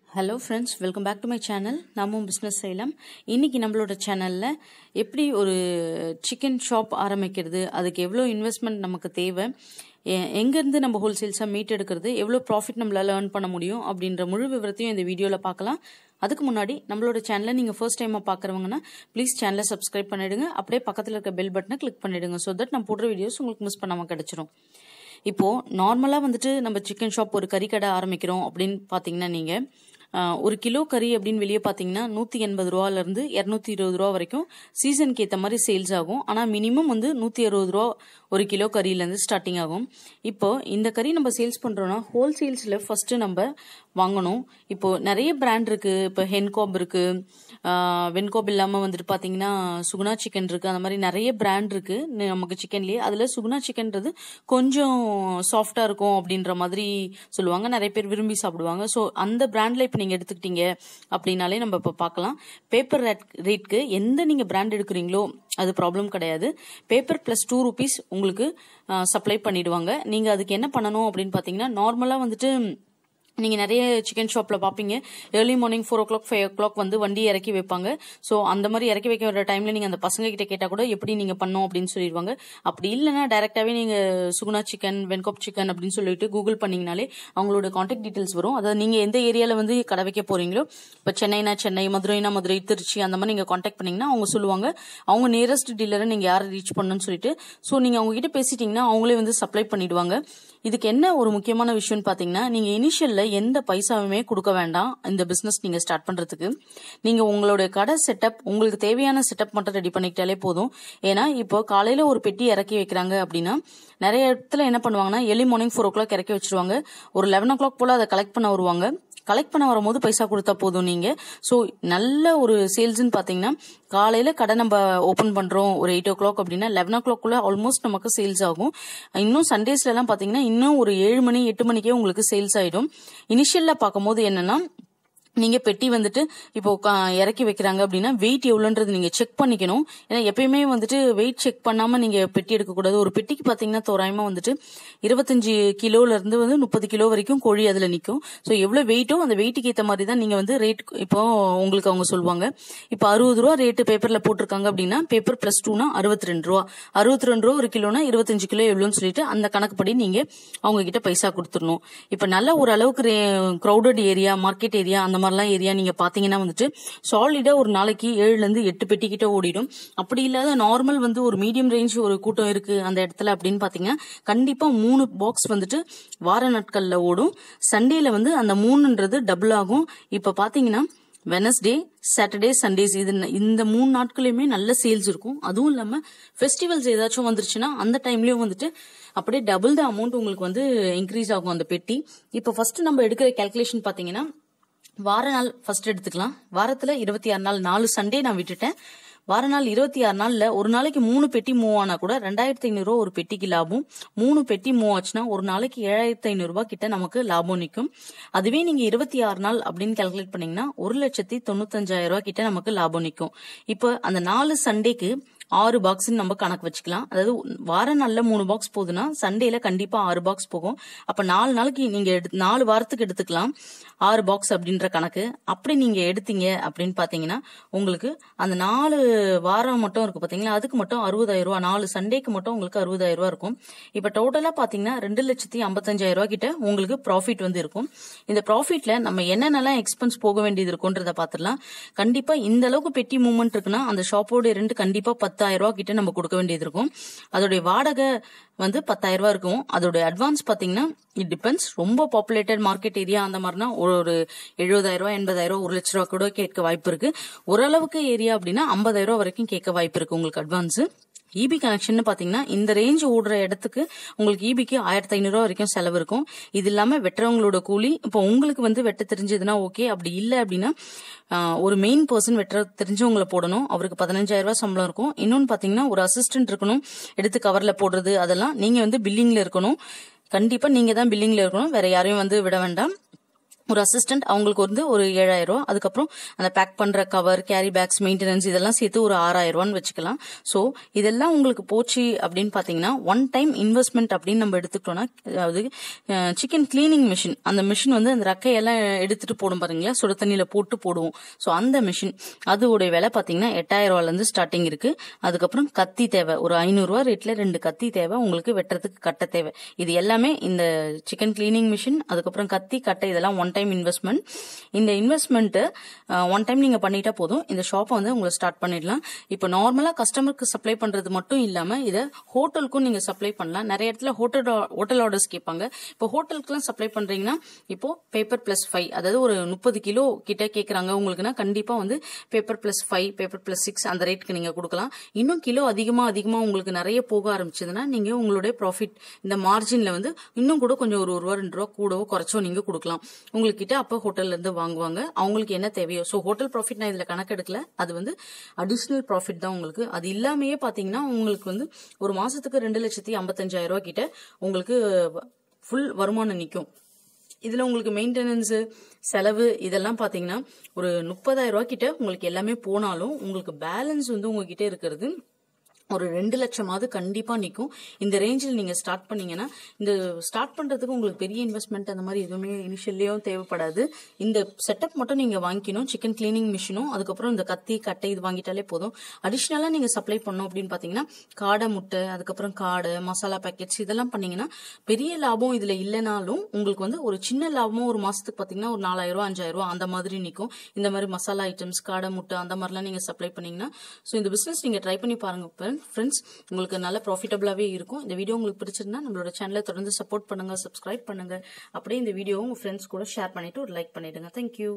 Hello friends, welcome back to my channel. நாமும் business செய்யலாம். இன்றைக்கி நம்மளோட சேனலில் எப்படி ஒரு சிக்கன் ஷாப் ஆரம்பிக்கிறது, அதுக்கு எவ்வளோ இன்வெஸ்ட்மெண்ட் நமக்கு தேவை, எங்கேருந்து நம்ம ஹோல்சேல்ஸாக மீட் எடுக்கிறது, எவ்வளோ ப்ராஃபிட் நம்மளால் ஏர்ன் பண்ண முடியும் அப்படின்ற முழு விவரத்தையும் இந்த வீடியோவில் பார்க்கலாம். அதுக்கு முன்னாடி நம்மளோட சேனலை நீங்கள் ஃபர்ஸ்ட் டைமாக பார்க்குறவங்கன்னா ப்ளீஸ் சேனலை சப்ஸ்கிரைப் பண்ணிவிடுங்க. அப்படியே பக்கத்தில் இருக்க பெல் பட்டனை கிளிக் பண்ணிவிடுங்க. ஸோ தட் நான் போடுற வீடியோஸ் உங்களுக்கு மிஸ் பண்ணாமல் கிடச்சிரும். இப்போது நார்மலாக வந்துட்டு நம்ம சிக்கன் ஷாப் ஒரு கறிக்கடை ஆரம்பிக்கிறோம் அப்படின்னு பார்த்தீங்கன்னா நீங்கள் ஒரு கிலோ கறி அப்படின்னு வெளியே பார்த்தீங்கன்னா 180 ரூபாலேருந்து 220 ரூபா வரைக்கும் சீசனுக்கு ஏற்ற மாதிரி சேல்ஸ் ஆகும். ஆனால் மினிமம் வந்து 160 ரூபா ஒரு கிலோ கறியிலேருந்து ஸ்டார்டிங் ஆகும். இப்போ இந்த கறி நம்ம சேல்ஸ் பண்ணுறோன்னா ஹோல்சேல்ஸில் ஃபஸ்ட்டு நம்ம வாங்கணும். இப்போது நிறைய பிராண்ட் இருக்குது. இப்போ ஹென்காப் இருக்குது, வென்காப் இல்லாமல் வந்துட்டு பார்த்தீங்கன்னா சுகுணா சிக்கன் இருக்குது. அந்த மாதிரி நிறைய பிராண்ட் இருக்குது நமக்கு சிக்கன்லேயே. அதில் சுகுணா சிக்கன்றது கொஞ்சம் சாஃப்டாக இருக்கும் அப்படின்ற மாதிரி சொல்லுவாங்க, நிறைய பேர் விரும்பி சாப்பிடுவாங்க. ஸோ அந்த பிராண்டில் இப்போ நீங்கள் எடுத்துக்கிட்டீங்க அப்படின்னாலே நம்ம இப்போ பார்க்கலாம். பேப்பர் ரேட்க்கு எந்த நீங்கள் பிராண்ட் எடுக்கிறீங்களோ அது ப்ராப்ளம் கிடையாது. பேப்பர் +2 ரூபீஸ் உங்களுக்கு சப்ளை பண்ணிடுவாங்க. நீங்கள் அதுக்கு என்ன பண்ணணும் அப்படின்னு பார்த்தீங்கன்னா, நார்மலாக வந்துட்டு நீங்கள் நிறைய சிக்கன் ஷாப்பில் பார்ப்பீங்க, ஏர்லி மார்னிங் 4 o'clock 5 o'clock வந்து வண்டி இறக்கி வைப்பாங்க. ஸோ அந்த மாதிரி இறக்கி வைக்க வர டைமில் நீங்கள் அந்த பசங்க கிட்ட கேட்டால் கூட எப்படி நீங்கள் பண்ணோம் அப்படின்னு சொல்லிடுவாங்க. அப்படி இல்லைன்னா டைரெக்டாகவே நீங்கள் சுகுணா சிக்கன், வென்காப் சிக்கன் அப்படின்னு சொல்லிட்டு கூகுள் பண்ணிங்கனாலே அவங்களோட கான்டாக்ட் டீட்டெயில்ஸ் வரும். அதாவது நீங்கள் எந்த ஏரியாவில் வந்து கடை வைக்க போகிறீங்களோ, இப்போ சென்னைனா சென்னை, மதுரைனா மதுரை, திருச்சி, அந்த மாதிரி நீங்கள் கான்டாக்ட் பண்ணிங்கன்னா அவங்க சொல்லுவாங்க அவங்க நியரஸ்ட் டீலரை நீங்கள் யாரை ரீச் பண்ணணும்னு சொல்லிட்டு. ஸோ நீங்கள் அவங்ககிட்ட பேசிட்டிங்கன்னா அவங்களே வந்து சப்ளை பண்ணிடுவாங்க. இதுக்கு என்ன ஒரு முக்கியமான விஷயம்னு பார்த்தீங்கன்னா, நீங்கள் இனிஷியலில் எந்த பைசாவுமே கொடுக்க வேண்டாம். இந்த பிஸ்னஸ் நீங்கள் ஸ்டார்ட் பண்ணுறதுக்கு நீங்கள் உங்களுடைய கடை செட்டப், உங்களுக்கு தேவையான செட்டப் மட்டும் ரெடி பண்ணிக்கிட்டாலே போதும். ஏன்னா இப்போ காலையில் ஒரு பெட்டி இறக்கி வைக்கிறாங்க அப்படின்னா நிறைய இடத்துல என்ன பண்ணுவாங்கன்னா, ஏர்லி மார்னிங் 4 o'clock இறக்கி வச்சிருவாங்க. ஒரு 11 o'clock போல் அதை கலெக்ட் பண்ண வருவாங்க. கலெக்ட் பண்ண வரும்போது பைசா கொடுத்தா போதும் நீங்கள். ஸோ நல்ல ஒரு சேல்ஸ்ன்னு பார்த்தீங்கன்னா, காலையில் கடை நம்ம ஓப்பன் பண்ணுறோம் ஒரு 8 o'clock அப்படின்னா 11 o'clock ஆல்மோஸ்ட் நமக்கு சேல்ஸ் ஆகும். இன்னும் சண்டேஸ்லாம் பார்த்தீங்கன்னா இன்னும் ஒரு 7 மணி 8 மணிக்கே உங்களுக்கு சேல்ஸ் ஆகிடும். இனிஷியலில் பார்க்கும்போது என்னென்னா, நீங்கள் பெட்டி வந்துட்டு இப்போ இறக்கி வைக்கிறாங்க அப்படின்னா வெயிட் எவ்வளோன்றது நீங்கள் செக் பண்ணிக்கணும். ஏன்னா எப்பயுமே வந்துட்டு வெயிட் செக் பண்ணாமல் நீங்கள் பெட்டி எடுக்கக்கூடாது. ஒரு பெட்டிக்கு பார்த்தீங்கன்னா தோராயமாக வந்துட்டு 25 கிலோலேருந்து 30 கிலோ வரைக்கும் கோழி அதில் நிற்கும். ஸோ எவ்வளோ வெயிட்டோ அந்த வெயிட்டுக்கு ஏற்ற மாதிரி தான் நீங்கள் வந்து ரேட் இப்போ உங்களுக்கு அவங்க சொல்லுவாங்க. இப்போ 60 ரூபா ரேட்டு பேப்பரில் போட்டிருக்காங்க அப்படின்னா பேப்பர் +2னா 62 ரூபா. 62 ரூபா ஒரு கிலோனா 25 கிலோ எவ்வளோன்னு சொல்லிட்டு அந்த கணக்குப்படி நீங்கள் அவங்க கிட்ட பைசா கொடுத்துடணும். இப்போ நல்ல ஒரு அளவுக்கு க்ரௌடட் ஏரியா, மார்க்கெட் ஏரியா, அந்த மாதிரிலாம் ஏரியா நீங்க பாத்தீங்கன்னா வந்துட்டு சாலிடா ஒரு நாளைக்கு 7லேருந்து 8 பெட்டி கிட்ட ஓடிடும். அப்படி இல்லாத நார்மல் வந்து ஒரு மீடியம் ரேஞ்ச் ஒரு கூட்டம் இருக்கு அந்த இடத்துல அப்படின்னு பாத்தீங்கன்னா கண்டிப்பா 3 பாக்ஸ் வந்துட்டு வார நாட்கள்ல ஓடும். சண்டேல வந்து அந்த 3ன்றது டபுள் ஆகும். இப்ப பாத்தீங்கன்னா வெனஸ்டே, சாட்டர்டே, சண்டேஸ் இந்த 3 நாட்களையுமே நல்ல சேல்ஸ் இருக்கும். அதுவும் இல்லாம ஃபெஸ்டிவல்ஸ் ஏதாச்சும் வந்துருச்சுன்னா அந்த டைம்லயும் வந்துட்டு அப்படியே டபுள் த அமௌண்ட் உங்களுக்கு வந்து இன்க்ரீஸ் ஆகும் அந்த பெட்டி. இப்போ ஃபர்ஸ்ட் நம்ம எடுக்கிற கால்குலேஷன் பாத்தீங்கன்னா, வார நாள் ஃபர்ஸ்ட் எடுத்துக்கலாம். வாரத்துல 26 நாள், 4 சண்டே நான் விட்டுட்டேன். வார நாள் 26 நாள்ல ஒரு நாளைக்கு 3 பெட்டி மூவ் ஆனா கூட 2500 ரூபா ஒரு பெட்டிக்கு லாபம். 3 பெட்டி மூவ் ஆச்சுன்னா ஒரு நாளைக்கு 7500 ரூபாய் கிட்ட நமக்கு லாபம் நிற்கும். அதுவே நீங்க 26 நாள் அப்படின்னு கால்குலேட் பண்ணீங்கன்னா 1,95,000 ரூபாய் கிட்ட நமக்கு லாபம் நிற்கும். இப்போ அந்த 4 சண்டேக்கு 6 பாக்ஸ் நம்ம கணக்கு வச்சுக்கலாம். அதாவது வார நாள்ல 3 பாக்ஸ் போகுதுன்னா சண்டேல கண்டிப்பா 6 பாக்ஸ் போகும். அப்ப 4 நாளைக்கு நீங்க 4 வாரத்துக்கு எடுத்துக்கலாம் 6 பாக்ஸ் அப்படின்ற கணக்கு. அப்படி நீங்க எடுத்தீங்க அப்படின்னு பாத்தீங்கன்னா உங்களுக்கு அந்த 4 வாரம் மட்டும் இருக்கு பாத்தீங்களா, அதுக்கு மட்டும் 60,000 ரூபாய், 4 சண்டேக்கு மட்டும் உங்களுக்கு 60,000 ரூபாய் இருக்கும். இப்ப டோட்டலா பாத்தீங்கன்னா 2,55,000 ரூபாய் கிட்ட உங்களுக்கு ப்ராஃபிட் வந்து இருக்கும். இந்த ப்ராஃபிட்ல நம்ம என்னென்னலாம் எக்ஸ்பென்ஸ் போக வேண்டியது இருக்கும்ன்றத பாத்துடலாம். கண்டிப்பா இந்த அளவுக்கு பெட்டி மூவ்மெண்ட் இருக்குன்னா அந்த ஷாப்போட ரெண்ட் கண்டிப்பா 10,000 ரூபாய் கிட்ட நம்ம கொடுக்க வேண்டியது இருக்கும். அதோடைய வாடகை வந்து 10,000 ரூபாய் இருக்கும். அதோட அட்வான்ஸ் பாத்தீங்கன்னா இட் டிபெண்ட்ஸ். ரொம்ப பாப்புலேட்டட் மார்க்கெட் ஏரியா அந்த மாதிரினா ஒரு 70,000 ரூபாய், 80,000 ரூபாய், 1,00,000 ரூபாய் கூட கேட்க வாய்ப்பு இருக்கு. ஓரளவுக்கு ஏரியா அப்படின்னா 50,000 ரூபாய் வரைக்கும் கேட்க வாய்ப்பு இருக்கு உங்களுக்கு அட்வான்ஸ். இபி கனெக்ஷன் பாத்தீங்கன்னா இந்த ரேஞ்ச் ஓடுற இடத்துக்கு உங்களுக்கு இபிக்கு 1,500 ரூபாய் வரைக்கும் செலவு இருக்கும். இது இல்லாம வெட்டுறவங்களோட கூலி. இப்போ உங்களுக்கு வந்து வெட்ட தெரிஞ்சதுன்னா ஓகே, அப்படி இல்லை அப்படின்னா ஒரு மெயின் பர்சன் வெட்டுற தெரிஞ்சவங்களை போடணும். அவருக்கு 15,000 ரூபாய் சம்பளம் இருக்கும். இன்னொன்னு பாத்தீங்கன்னா ஒரு அசிஸ்டன்ட் இருக்கணும், எடுத்து கவர்ல போடுறது, அதெல்லாம் நீங்க வந்து பில்லிங்ல இருக்கணும். கண்டிப்பா நீங்க தான் பில்லிங்ல இருக்கணும், வேற யாரையும் வந்து விட வேண்டாம். ஒரு அசிஸ்டன்ட் அவங்களுக்கு வந்து ஒரு 7,000 ரூபா, அதுக்கப்புறம் அந்த பேக் பண்ற கவர், கேரி பேக்ஸ், மெயின்டெனன்ஸ் இதெல்லாம் சேர்த்து ஒரு 6,000 ரூபான்னு வச்சுக்கலாம். ஸோ இதெல்லாம் உங்களுக்கு போச்சு அப்படின்னு பாத்தீங்கன்னா ஒன் டைம் இன்வெஸ்ட்மெண்ட் அப்படின்னு நம்ம எடுத்துக்கிட்டோம்னா, அதாவது சிக்கன் கிளீனிங் மிஷின், அந்த மிஷின் வந்து அந்த ரக்கையெல்லாம் எடுத்துட்டு போடும் பாருங்களா, சுட தண்ணியில போட்டு போடுவோம். ஸோ அந்த மிஷின் அதோடைய விலை பாத்தீங்கன்னா 8,000 ரூபாயில இருந்து ஸ்டார்டிங் இருக்கு. அதுக்கப்புறம் கத்தி தேவை, ஒரு 500 ரூபா ரேட்ல 2 கத்தி தேவை, உங்களுக்கு வெட்டுறதுக்கு கட்டை தேவை. இது எல்லாமே இந்த சிக்கன் கிளீனிங் மிஷின், அதுக்கப்புறம் கத்தி, கட்டை இதெல்லாம் ஒன் டைம் இன்வெஸ்ட்மெண்ட். இந்த இன்வெஸ்ட்மெண்ட் ஒன் டைம் நீங்க பண்ணிட்டா போதும், இந்த ஷாப்பை வந்து உங்களை ஸ்டார்ட் பண்ணிடலாம். இப்போ நார்மலா கஸ்டமருக்கு சப்ளை பண்றது மட்டும் இல்லாம இதை ஹோட்டலுக்கும் நீங்க சப்ளை பண்ணலாம். நிறைய இடத்துல ஹோட்டல் ஆர்டர்ஸ் கேட்பாங்க. இப்போ ஹோட்டலுக்குலாம் சப்ளை பண்றீங்கன்னா இப்போ பேப்பர் பிளஸ் 5, அதாவது ஒரு 30 கிலோ கிட்ட கேட்கறாங்க உங்களுக்குன்னா கண்டிப்பா வந்து பேப்பர் பிளஸ் 5, பேப்பர் பிளஸ் 6 அந்த ரேட்டுக்கு நீங்க கொடுக்கலாம். இன்னும் கிலோ அதிகமா உங்களுக்கு நிறைய போக ஆரம்பிச்சதுன்னா நீங்க உங்களுடைய ப்ராஃபிட் இந்த மார்ஜின்ல வந்து இன்னும் கூட கொஞ்சம் ஒரு ரூபா 2 ரூபா கூடவோ குறைச்சோ நீங்க கொடுக்கலாம். உங்களுக்கு கிட்ட அப்ப ஹோட்டல்ல இருந்து வாங்குவாங்க, அவங்களுக்கு என்ன தேவையோ. ஸோ ஹோட்டல் ப்ராஃபிட் நான் இதுல கணக்கெடுக்கல, அது வந்து அடிஷனல் ப்ராஃபிட் தான் உங்களுக்கு. அது இல்லாமயே பாத்தீங்கன்னா உங்களுக்கு வந்து ஒரு மாசத்துக்கு 2,55,000 ரூபாய் கிட்ட உங்களுக்கு ஃபுல் வருமானம் நிற்கும். இதுல உங்களுக்கு மெயின்டெனன்ஸ் செலவு இதெல்லாம் பாத்தீங்கன்னா ஒரு 30,000 ரூபாய் கிட்ட உங்களுக்கு எல்லாமே போனாலும் உங்களுக்கு பேலன்ஸ் வந்து உங்ககிட்ட இருக்கிறது ஒரு 2 லட்சமாவது கண்டிப்பா நிற்கும். இந்த ரேஞ்சில் நீங்க ஸ்டார்ட் பண்ணீங்கன்னா, இந்த ஸ்டார்ட் பண்றதுக்கு உங்களுக்கு பெரிய இன்வெஸ்ட்மெண்ட் அந்த மாதிரி எதுவுமே இனிஷியல்லையும் தேவைப்படாது. இந்த செட்டப் மட்டும் நீங்க வாங்கிக்கணும், சிக்கன் கிளீனிங் மிஷினும், அதுக்கப்புறம் இந்த கத்தி, கட்டை இது வாங்கிட்டாலே போதும். அடிஷனலா நீங்க சப்ளை பண்ணோம் அப்படின்னு பாத்தீங்கன்னா காடை முட்டை, அதுக்கப்புறம் காடை மசாலா பேக்கெட்ஸ் இதெல்லாம் பண்ணீங்கன்னா பெரிய லாபம் இதுல இல்லைனாலும் உங்களுக்கு வந்து ஒரு சின்ன லாபமும் ஒரு மாசத்துக்கு பாத்தீங்கன்னா ஒரு 4,000 ரூபாய் 5,000 ரூபாய் அந்த மாதிரி நிற்கும். இந்த மாதிரி மசாலா ஐட்டம்ஸ், காடை முட்டை அந்த மாதிரிலாம் நீங்க சப்ளை பண்ணீங்கன்னா, ஸோ இந்த பிசினஸ் நீங்க ட்ரை பண்ணி பாருங்க ஃப்ரெண்ட்ஸ், உங்களுக்கு நல்ல ப்ராஃபிட்டபிளாவே இருக்கும். இந்த வீடியோ உங்களுக்கு பிடிச்சிருந்தா நம்மளோட சேனலை தொடர்ந்து சப்போர்ட் பண்ணுங்க, சப்ஸ்கிரைப் பண்ணுங்க. அப்படியே இந்த வீடியோ உங்க ஃப்ரெண்ட்ஸ் கூட ஷேர் பண்ணிட்டு ஒரு லைக் பண்ணிடுங்க. தேங்க்யூ.